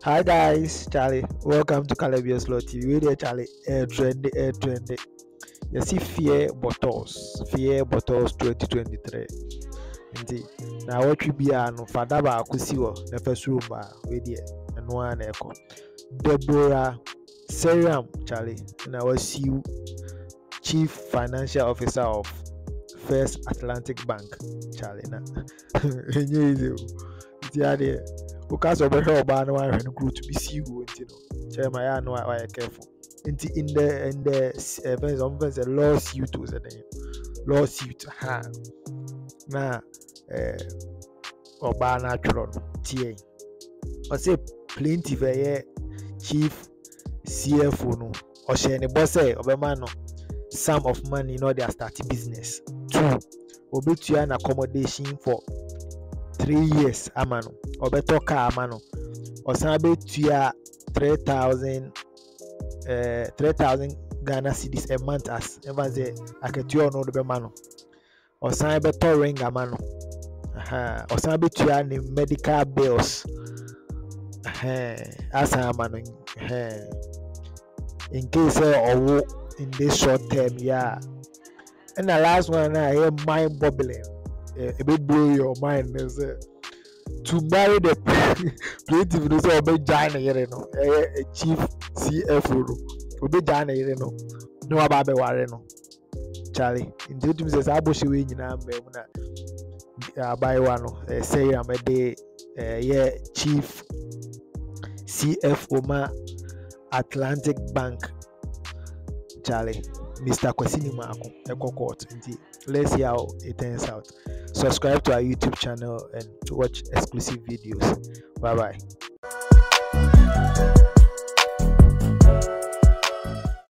Hi guys, Charlie. Welcome to Yeslord TV. We there, Charlie. Air trendy. You see, Fear Bottles 2023. Indeed. Now what we be no Fadaba Akusiwo, the first room we there, and one echo. Deborah Seyram, Charlie. Now was you Chief Financial Officer of First Atlantic Bank, Charlie. Now, because of the help I know I group to be see you, Chairman, I know I careful. In the events, a lawsuit was a lawsuit. Now, Oba natural TA. I say plenty for chief CFO no. Or she any boss say Obama no sum of money in order to start business. 2. Obi to an accommodation for 3 years amano. Obeto car amano. Osabe to 3,000 Ghana cedis a month as ever say aketuo no the mano. Osabe to ring amano. Osabe to any medical bills. As amano. In case or in this short term, yeah. And the last one I hear mind boggling. A bit blow your mind is to marry the plaintiff is a big giant, a chief CFO, a big giant, no about the warreno. Charlie, in the team says, I wish you in by one, say I'm a day, chief CFO ma Atlantic Bank, Charlie, Mr. Kwasi Nimako, Eco Court. Let's see how it turns out. Subscribe to our YouTube channel and to watch exclusive videos. Bye bye.